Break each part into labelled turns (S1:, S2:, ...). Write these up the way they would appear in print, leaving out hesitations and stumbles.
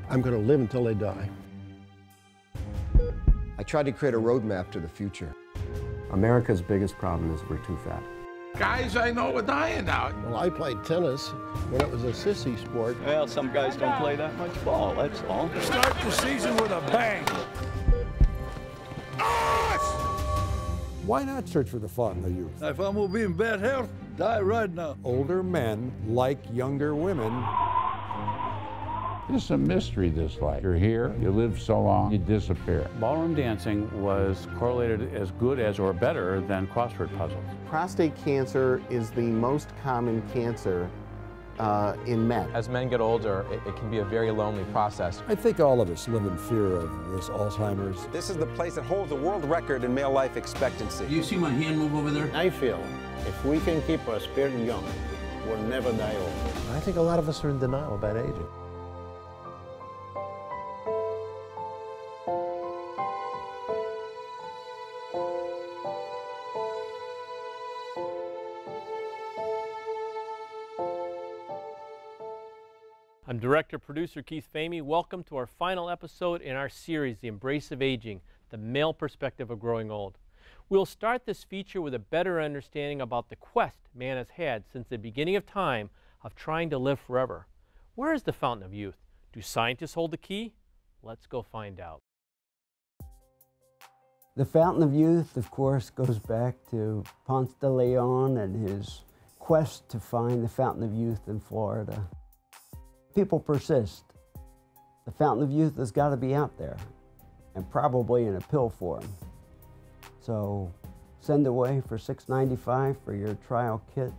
S1: I'm going to live until I die.
S2: I tried to create a roadmap to the future.
S3: America's biggest problem is we're too fat.
S4: Guys I know are dying out.
S1: Well, I played tennis when it was a sissy sport.
S5: Well, some guys don't play that much ball, that's all.
S4: Start the season with a bang.
S6: Why not search for the fountain of youth?
S7: If I'm gonna be in bad health, die right now.
S6: Older men like younger women.
S8: It's a mystery, this life. You're here, you live so long, you disappear.
S9: Ballroom dancing was correlated as good as or better than crossword puzzles.
S10: Prostate cancer is the most common cancer in men.
S11: As men get older, it can be a very lonely process.
S6: I think all of us live in fear of this Alzheimer's.
S2: This is the place that holds the world record in male life expectancy.
S7: You see my hand move over there?
S1: I feel if we can keep our spirit young, we'll never die old. I think a lot of us are in denial about aging.
S12: I'm director-producer Keith Famie. Welcome to our final episode in our series, The Embrace of Aging, the Male Perspective of Growing Old. We'll start this feature with a better understanding about the quest man has had since the beginning of time of trying to live forever. Where is the fountain of youth? Do scientists hold the key? Let's go find out.
S3: The fountain of youth, of course, goes back to Ponce de Leon and his quest to find the fountain of youth in Florida. People persist. The fountain of youth has got to be out there, and probably in a pill form. So send away for $6.95 for your trial kit,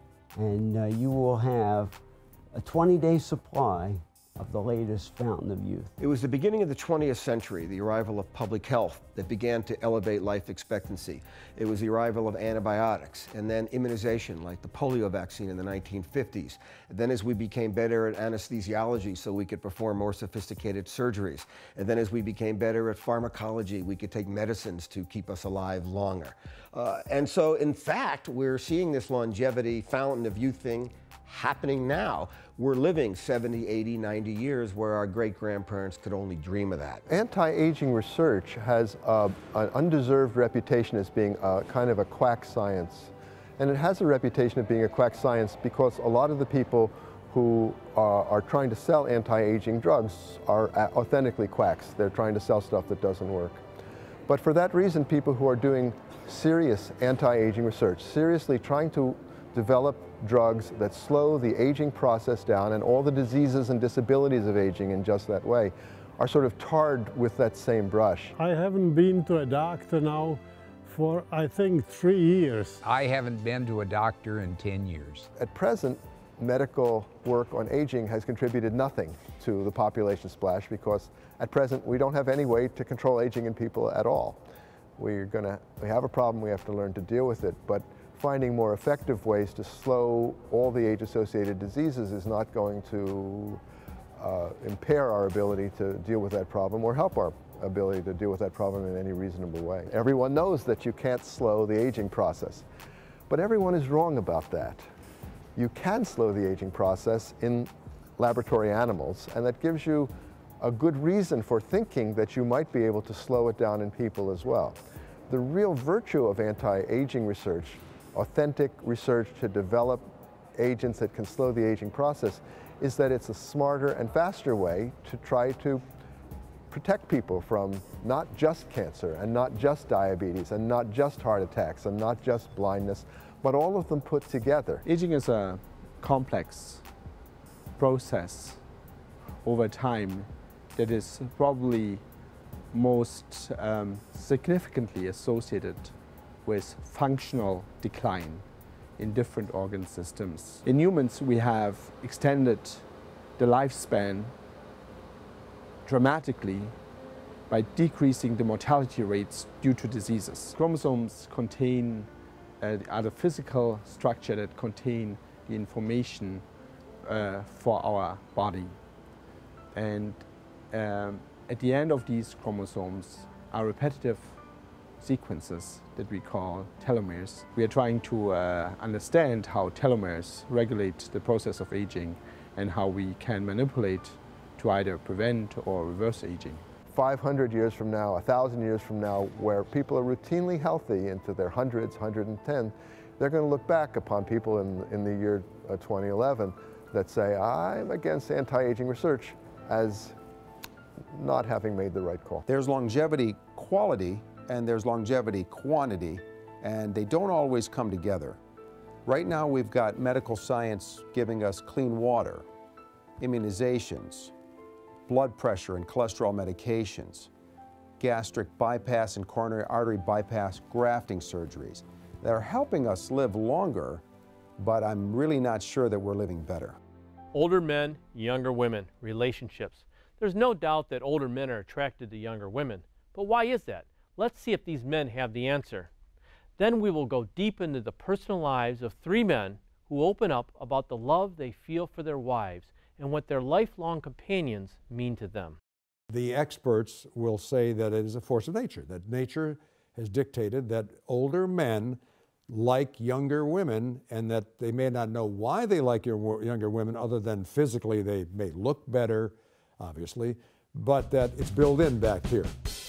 S3: and you will have a 20-day supply of the latest fountain of youth.
S2: It was the beginning of the 20th century, the arrival of public health that began to elevate life expectancy. It was the arrival of antibiotics and then immunization like the polio vaccine in the 1950s. And then as we became better at anesthesiology so we could perform more sophisticated surgeries. And then as we became better at pharmacology, we could take medicines to keep us alive longer. And so in fact, we're seeing this longevity fountain of youth thing happening now. We're living 70, 80, 90 years where our great-grandparents could only dream of that.
S13: Anti-aging research has an undeserved reputation as being kind of a quack science. And it has a reputation of being a quack science because a lot of the people who are trying to sell anti-aging drugs are authentically quacks. They're trying to sell stuff that doesn't work. But for that reason, people who are doing serious anti-aging research, seriously trying to develop drugs that slow the aging process down and all the diseases and disabilities of aging in just that way, are sort of tarred with that same brush.
S14: I haven't been to a doctor now for, I think, 3 years.
S8: I haven't been to a doctor in 10 years.
S13: At present, medical work on aging has contributed nothing to the population splash because at present we don't have any way to control aging in people at all. We have a problem, we have to learn to deal with it, but finding more effective ways to slow all the age-associated diseases is not going to impair our ability to deal with that problem or help our ability to deal with that problem in any reasonable way. Everyone knows that you can't slow the aging process, but everyone is wrong about that. You can slow the aging process in laboratory animals, and that gives you a good reason for thinking that you might be able to slow it down in people as well. The real virtue of anti-aging research, authentic research to develop agents that can slow the aging process, is that it's a smarter and faster way to try to protect people from not just cancer and not just diabetes and not just heart attacks and not just blindness, but all of them put together.
S10: Aging is a complex process over time that is probably most significantly associated with functional decline in different organ systems. In humans, we have extended the lifespan dramatically by decreasing the mortality rates due to diseases. Chromosomes contain are the physical structure that contain the information for our body. And at the end of these chromosomes are repetitive sequences that we call telomeres. We are trying to understand how telomeres regulate the process of aging and how we can manipulate to either prevent or reverse aging.
S13: 500 years from now, 1,000 years from now, where people are routinely healthy into their hundreds, 110, they're going to look back upon people in the year 2011 that say, I'm against anti-aging research, as not having made the right call.
S15: There's longevity quality and there's longevity quantity, and they don't always come together. Right now we've got medical science giving us clean water, immunizations, blood pressure and cholesterol medications, gastric bypass and coronary artery bypass grafting surgeries that are helping us live longer, but I'm really not sure that we're living better.
S12: Older men, younger women, relationships. There's no doubt that older men are attracted to younger women. But why is that? Let's see if these men have the answer. Then we will go deep into the personal lives of 3 men who open up about the love they feel for their wives and what their lifelong companions mean to them.
S6: The experts will say that it is a force of nature, that nature has dictated that older men like younger women, and that they may not know why they like younger women other than physically they may look better, obviously, but that it's built in back here.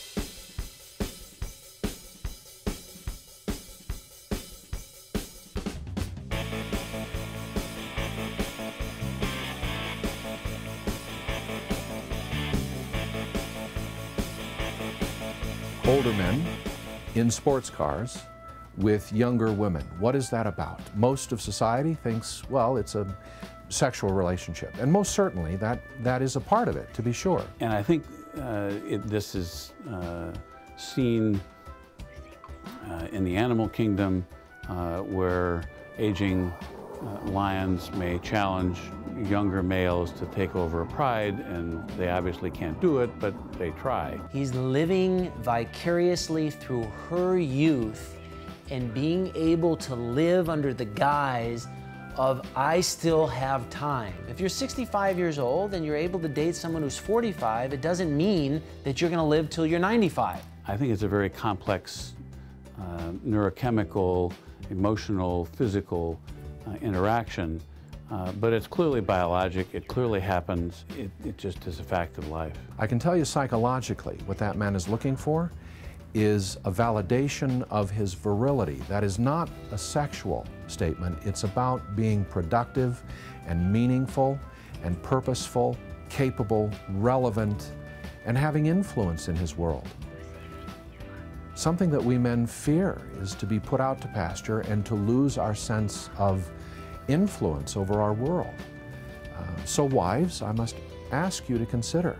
S16: Older men in sports cars with younger women. What is that about? Most of society thinks, well, it's a sexual relationship. And most certainly that is a part of it, to be sure.
S9: And I think this is seen in the animal kingdom where aging lions may challenge younger males to take over a pride, and they obviously can't do it, but they try.
S17: He's living vicariously through her youth and being able to live under the guise of, I still have time. If you're 65 years old and you're able to date someone who's 45, it doesn't mean that you're going to live till you're 95.
S9: I think it's a very complex neurochemical, emotional, physical interaction, but it's clearly biologic, it clearly happens, it just is a fact of life.
S16: I can tell you psychologically what that man is looking for is a validation of his virility. That is not a sexual statement. It's about being productive and meaningful and purposeful, capable, relevant, and having influence in his world. Something that we men fear is to be put out to pasture and to lose our sense of influence over our world. So wives, I must ask you to consider,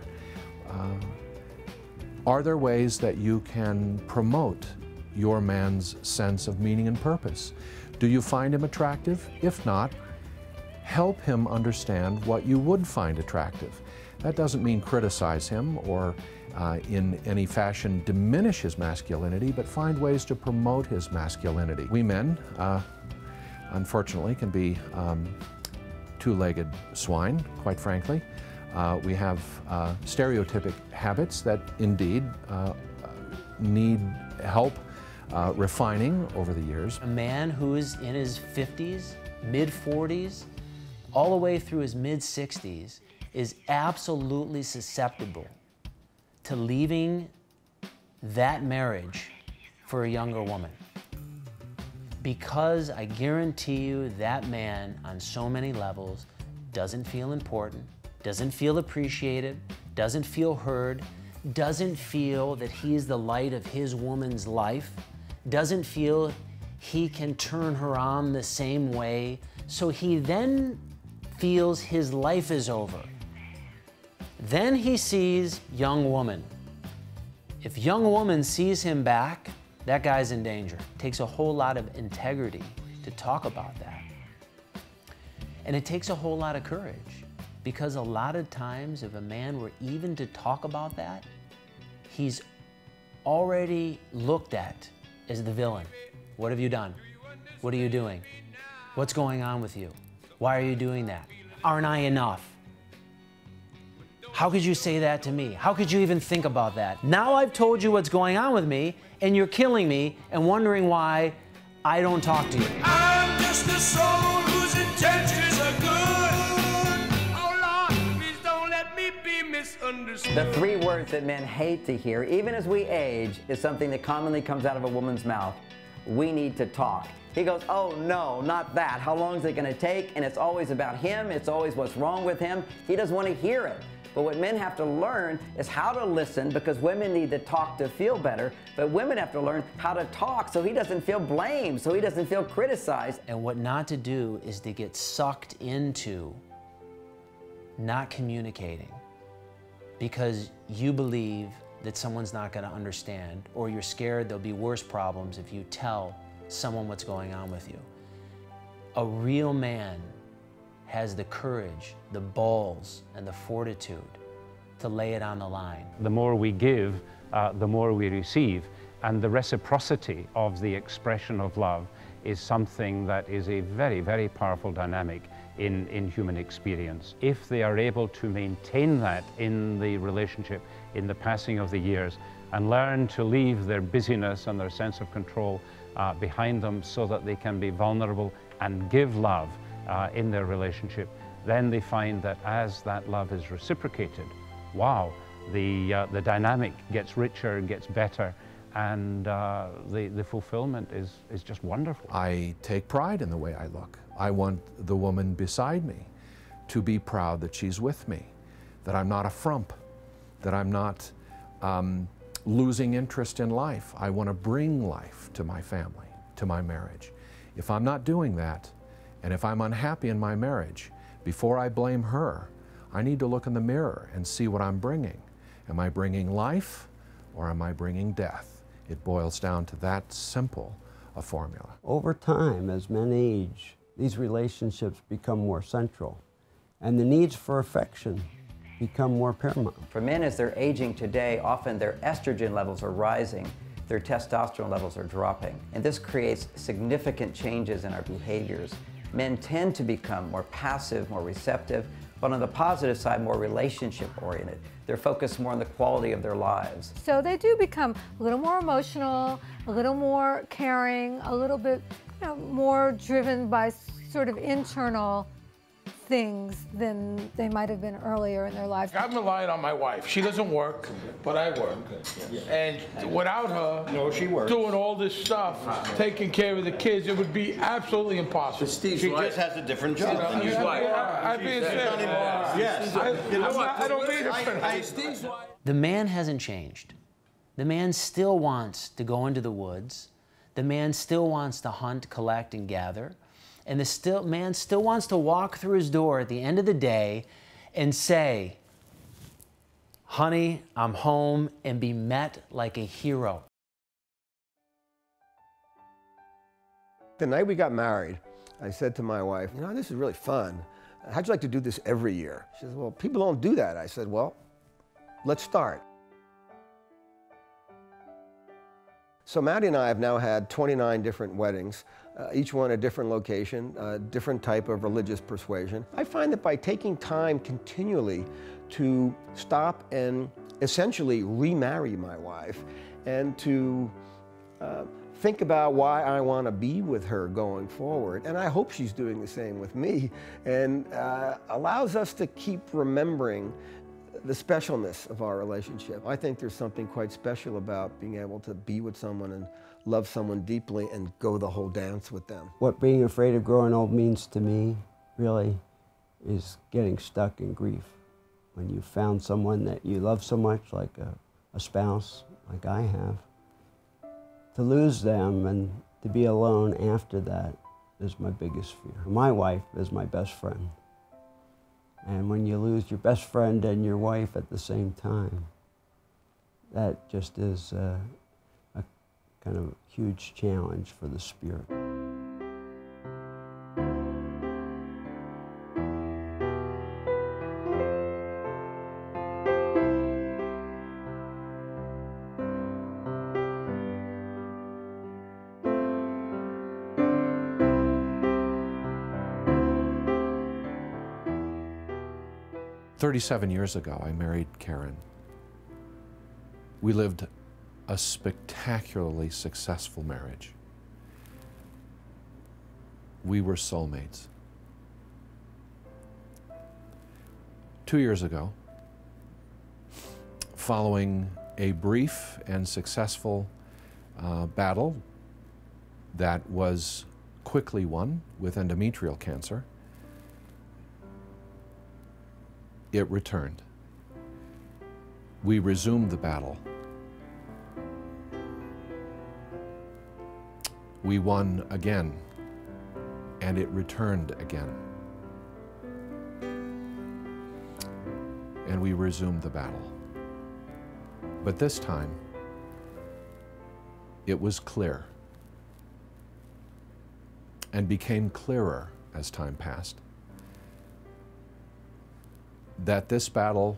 S16: are there ways that you can promote your man's sense of meaning and purpose? Do you find him attractive? If not, help him understand what you would find attractive. That doesn't mean criticize him or in any fashion diminish his masculinity, but find ways to promote his masculinity. We men, unfortunately, can be two-legged swine, quite frankly. We have stereotypic habits that indeed need help refining over the years.
S17: A man who is in his 50s, mid-40s, all the way through his mid-60s is absolutely susceptible to leaving that marriage for a younger woman. Because I guarantee you that man on so many levels doesn't feel important, doesn't feel appreciated, doesn't feel heard, doesn't feel that he is the light of his woman's life, doesn't feel he can turn her on the same way, so he then feels his life is over. Then he sees young woman. If young woman sees him back, that guy's in danger. It takes a whole lot of integrity to talk about that. And it takes a whole lot of courage, because a lot of times if a man were even to talk about that, he's already looked at as the villain. What have you done? What are you doing? What's going on with you? Why are you doing that? Aren't I enough? How could you say that to me? How could you even think about that? Now I've told you what's going on with me, and you're killing me and wondering why I don't talk to you.
S18: I'm just a soul whose intentions are good. Oh Lord, please don't let me be understand. The three words that men hate to hear, even as we age, is something that commonly comes out of a woman's mouth. We need to talk. He goes, oh no, not that. How long is it going to take? And it's always about him. It's always what's wrong with him. He doesn't want to hear it. But what men have to learn is how to listen, because women need to talk to feel better, but women have to learn how to talk so he doesn't feel blamed, so he doesn't feel criticized.
S17: And what not to do is to get sucked into not communicating because you believe that someone's not going to understand, or you're scared there'll be worse problems if you tell someone what's going on with you. A real man has the courage, the balls, and the fortitude to lay it on the line.
S19: The more we give, the more we receive, and the reciprocity of the expression of love is something that is a very, very powerful dynamic in human experience. If they are able to maintain that in the relationship, in the passing of the years, and learn to leave their busyness and their sense of control behind them so that they can be vulnerable and give love in their relationship, then they find that as that love is reciprocated, wow, the dynamic gets richer, gets better, and the fulfillment is just wonderful.
S16: I take pride in the way I look. I want the woman beside me to be proud that she's with me, that I'm not a frump, that I'm not losing interest in life. I want to bring life to my family, to my marriage. If I'm not doing that, and if I'm unhappy in my marriage, before I blame her, I need to look in the mirror and see what I'm bringing. Am I bringing life or am I bringing death? It boils down to that simple a formula.
S3: Over time, as men age, these relationships become more central, and the needs for affection become more paramount.
S18: For men, as they're aging today, often their estrogen levels are rising, their testosterone levels are dropping, and this creates significant changes in our behaviors. Men tend to become more passive, more receptive, but on the positive side, more relationship-oriented. They're focused more on the quality of their lives.
S20: So they do become a little more emotional, a little more caring, a little bit more driven by sort of internal things than they might have been earlier in their lives.
S4: I'm relying on my wife. She doesn't work, but I work. And without her doing all this stuff, taking care of the kids, it would be absolutely impossible.
S1: Steve's wife has a different job than your wife.
S4: I don't mean it for
S17: The man hasn't changed. The man still wants to go into the woods. The man still wants to hunt, collect, and gather. And the man still wants to walk through his door at the end of the day and say, honey, I'm home, and be met like a hero.
S2: The night we got married, I said to my wife, this is really fun. How'd you like to do this every year? She says, well, people don't do that. I said, well, let's start. So Maddie and I have now had 29 different weddings, each one a different location, a different type of religious persuasion. I find that by taking time continually to stop and essentially remarry my wife and to think about why I want to be with her going forward, and I hope she's doing the same with me, and allows us to keep remembering the specialness of our relationship. I think there's something quite special about being able to be with someone and love someone deeply and go the whole dance with them.
S3: What being afraid of growing old means to me, really, is getting stuck in grief. When you found someone that you love so much, like a spouse, like I have, to lose them and to be alone after that is my biggest fear. My wife is my best friend. And when you lose your best friend and your wife at the same time, that just is a kind of huge challenge for the spirit.
S16: "37 years ago, I married Karen. We lived a spectacularly successful marriage. We were soulmates. 2 years ago, Following a brief and successful battle that was quickly won with endometrial cancer, it returned. We resumed the battle. We won again, and it returned again. And we resumed the battle. But this time, it was clear, and became clearer as time passed, that this battle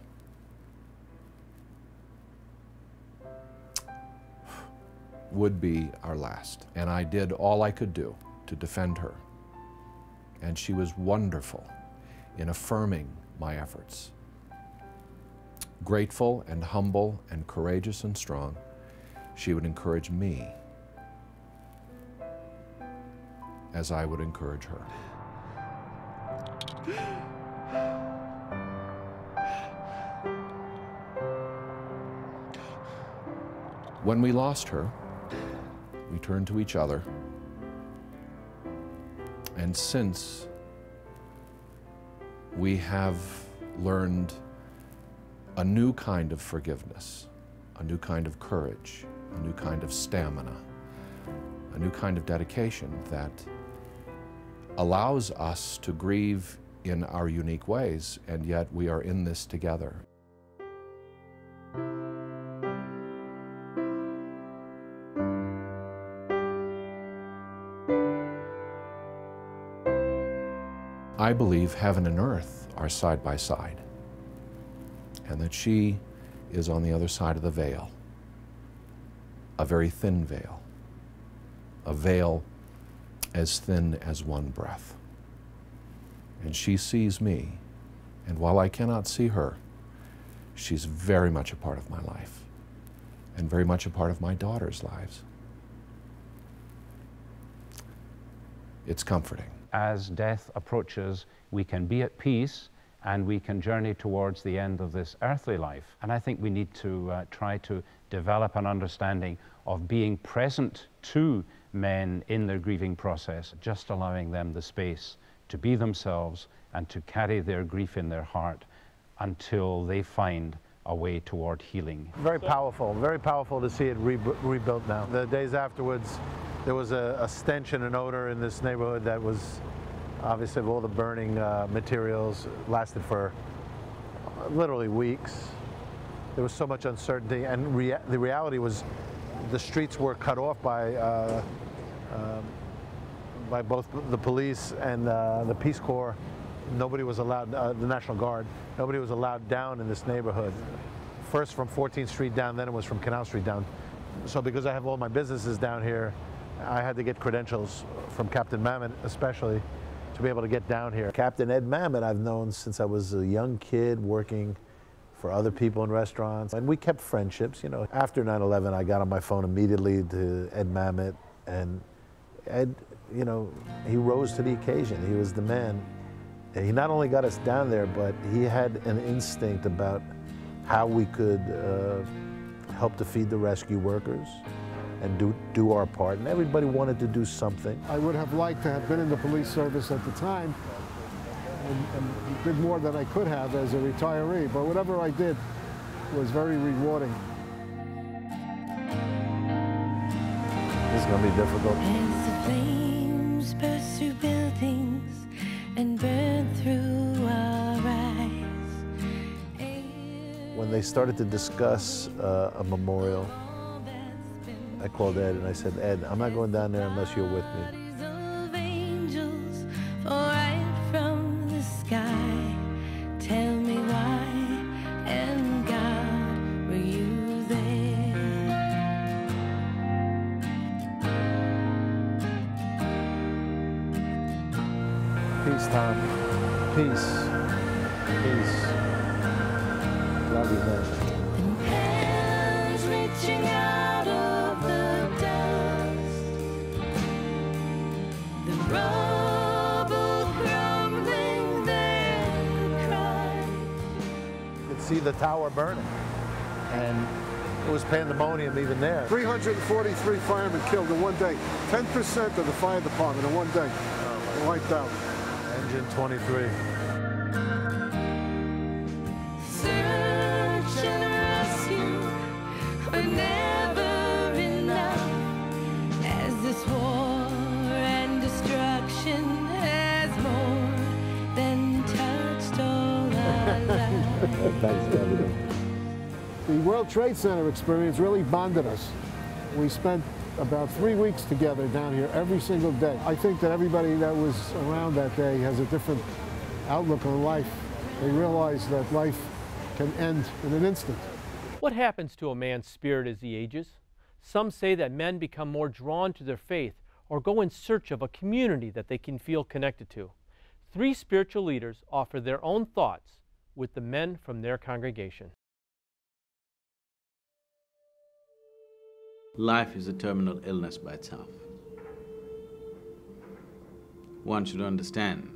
S16: would be our last. And I did all I could do to defend her. And she was wonderful in affirming my efforts. Grateful and humble and courageous and strong, she would encourage me as I would encourage her. When we lost her, we turned to each other, and since we have learned a new kind of forgiveness, a new kind of courage, a new kind of stamina, a new kind of dedication that allows us to grieve in our unique ways, and yet we are in this together. I believe heaven and earth are side by side, and that she is on the other side of the veil, a very thin veil, a veil as thin as one breath. And she sees me, and while I cannot see her, she's very much a part of my life, and very much a part of my daughter's lives. It's comforting.
S19: As death approaches, we can be at peace and we can journey towards the end of this earthly life. And I think we need to try to develop an understanding of being present to men in their grieving process, just allowing them the space to be themselves and to carry their grief in their heart until they find a way toward healing.
S1: Very powerful to see it rebuilt now. The days afterwards, there was a stench and an odor in this neighborhood that was obviously of all the burning materials, lasted for literally weeks. There was so much uncertainty, and the reality was the streets were cut off by both the police and the Peace Corps. Nobody was allowed, the National Guard, nobody was allowed down in this neighborhood. First from 14th Street down, then it was from Canal Street down. So because I have all my businesses down here, I had to get credentials from Captain Mamet especially to be able to get down here. Captain Ed Mamet I've known since I was a young kid working for other people in restaurants, and we kept friendships. You know, after 9/11 I got on my phone immediately to Ed Mamet, and Ed, you know, he rose to the occasion. He was the man. He not only got us down there, but he had an instinct about how we could help to feed the rescue workers and do our part, and everybody wanted to do something.
S14: I would have liked to have been in the police service at the time and did more than I could have as a retiree, but whatever I did was very rewarding.
S1: This is going to be difficult.
S21: As the flames burst through buildings and burn through our eyes.
S1: When they started to discuss a memorial, I called Ed and I said, Ed, I'm not going down there unless you're with me.
S21: Of angels fall right from the sky. Tell me why, and God, were you there?
S1: Peace, Tom. Peace. Peace. Love you, man.
S21: Hands reaching out of the dust, the rubble crumbling there could cry.
S1: You could see the tower burning. And it was pandemonium even there.
S14: 343 firemen killed in one day. 10% of the fire department in one day wiped out.
S1: Engine 23.
S21: Search and rescue were never enough, as this war and destruction has more than touched all our lives.
S14: Thanks, everything. The World Trade Center experience really bonded us. We spent about 3 weeks together down here every single day. I think that everybody that was around that day has a different outlook on life. They realize that life can end in an instant.
S12: What happens to a man's spirit as he ages? Some say that men become more drawn to their faith or go in search of a community that they can feel connected to. 3 spiritual leaders offer their own thoughts with the men from their congregation.
S5: Life is a terminal illness by itself. One should understand,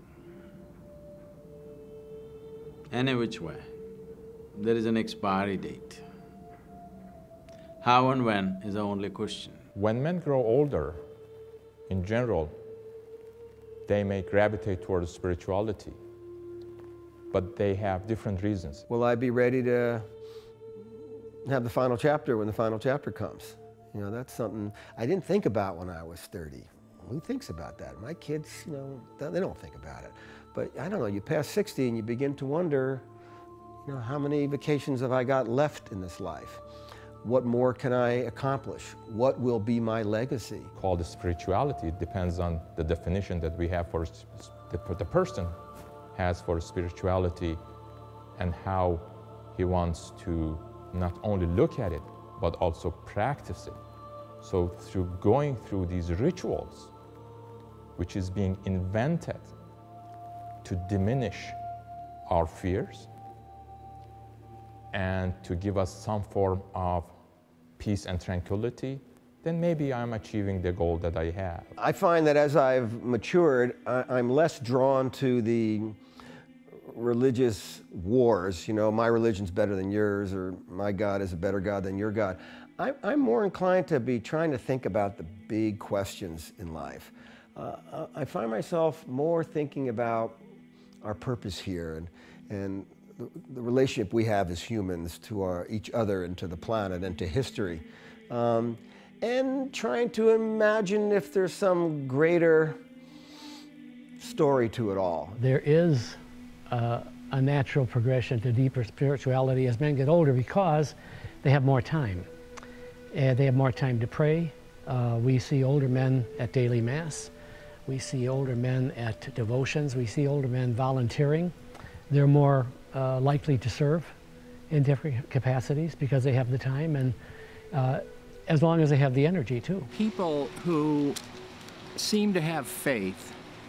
S5: any which way, there is an expiry date. How and when is the only question.
S11: When men grow older, in general, they may gravitate towards spirituality, but they have different reasons.
S2: Will I be ready to have the final chapter when the final chapter comes? You know, that's something I didn't think about when I was 30. Who thinks about that? My kids, you know, they don't think about it. But I don't know, you pass 60 and you begin to wonder, you know, how many vacations have I got left in this life? What more can I accomplish? What will be my legacy?
S11: Called spirituality, it depends on the definition that we have for the person has for spirituality and how he wants to not only look at it, but also practice it. So through going through these rituals, which is being invented to diminish our fears and to give us some form of peace and tranquility, then maybe I'm achieving the goal that I have.
S2: I find that as I've matured, I'm less drawn to the religious wars, you know, my religion's better than yours, or my God is a better God than your God. I'm more inclined to be trying to think about the big questions in life. I find myself more thinking about our purpose here and the relationship we have as humans to each other and to the planet and to history. And trying to imagine if there's some greater story to it all.
S22: There is a natural progression to deeper spirituality as men get older because they have more time. They have more time to pray. We see older men at daily mass. We see older men at devotions. We see older men volunteering. They're more likely to serve in different capacities because they have the time and as long as they have the energy too.
S23: People who seem to have faith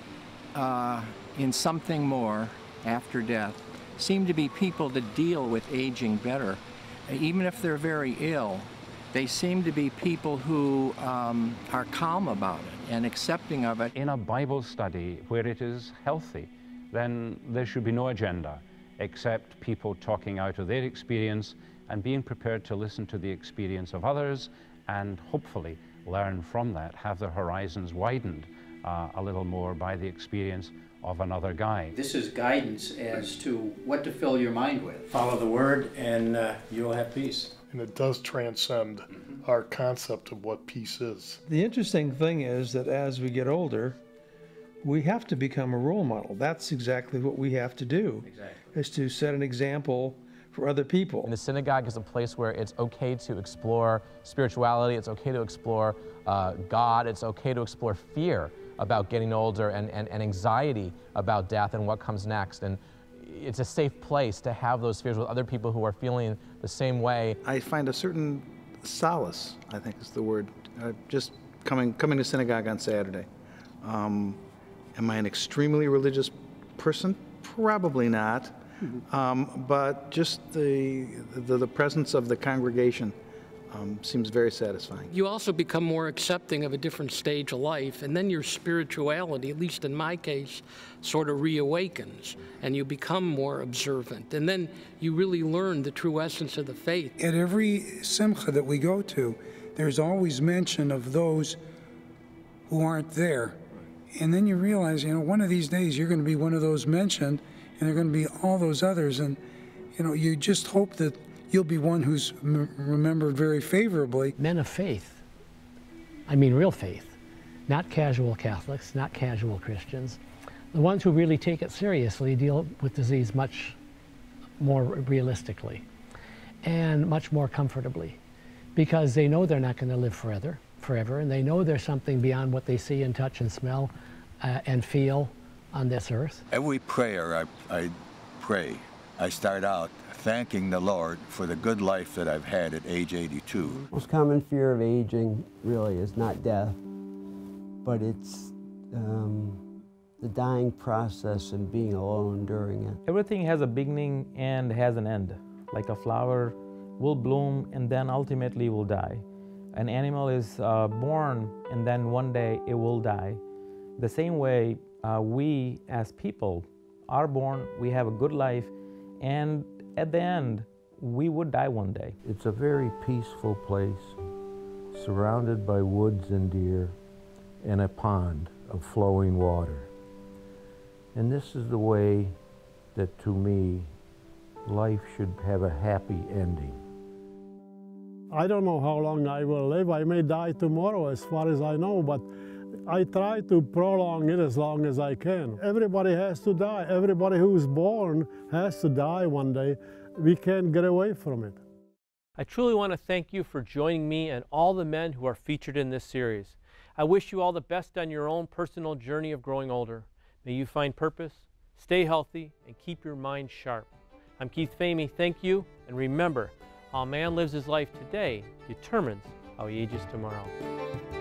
S23: in something more after death seem to be people that deal with aging better. Even if they're very ill, they seem to be people who are calm about it and accepting of it.
S19: In a Bible study where it is healthy, then there should be no agenda except people talking out of their experience and being prepared to listen to the experience of others and hopefully learn from that, have their horizons widened a little more by the experience of another guy.
S24: This is guidance as to what to fill your mind with. Follow the word and you'll have peace.
S25: And it does transcend our concept of what peace is.
S26: The interesting thing is that as we get older, we have to become a role model. That's exactly what we have to do, is to set an example for other people.
S11: And the synagogue is a place where it's okay to explore spirituality, it's okay to explore God, it's okay to explore fear about getting older and anxiety about death and what comes next. And it's a safe place to have those fears with other people who are feeling the same way.
S26: I find a certain solace, I think is the word, just coming to synagogue on Saturday. Am I an extremely religious person? Probably not. But just the presence of the congregation seems very satisfying.
S6: You also become more accepting of a different stage of life, and then your spirituality, at least in my case, sort of reawakens, and you become more observant. And then you really learn the true essence of the faith.
S7: At every simcha that we go to, there's always mention of those who aren't there. And then you realize, you know, one of these days you're going to be one of those mentioned, and there are going to be all those others. And, you know, you just hope that you'll be one who's remembered very favorably.
S22: Men of faith, I mean real faith, not casual Catholics, not casual Christians. The ones who really take it seriously deal with disease much more realistically and much more comfortably, because they know they're not going to live forever, and they know there's something beyond what they see and touch and smell and feel on this earth.
S8: Every prayer I pray, I start out thanking the Lord for the good life that I've had at age 82.
S3: Most common fear of aging really is not death, but it's the dying process and being alone during it.
S10: Everything has a beginning and has an end. Like a flower will bloom and then ultimately will die. An animal is born and then one day it will die. The same way we as people are born, we have a good life, and at the end, we would die one day.
S13: It's a very peaceful place, surrounded by woods and deer, and a pond of flowing water. And this is the way that, to me, life should have a happy ending.
S15: I don't know how long I will live. I may die tomorrow, as far as I know, but I try to prolong it as long as I can. Everybody has to die. Everybody who's born has to die one day. We can't get away from it.
S12: I truly want to thank you for joining me and all the men who are featured in this series. I wish you all the best on your own personal journey of growing older. May you find purpose, stay healthy, and keep your mind sharp. I'm Keith Famie. Thank you, and remember, how a man lives his life today determines how he ages tomorrow.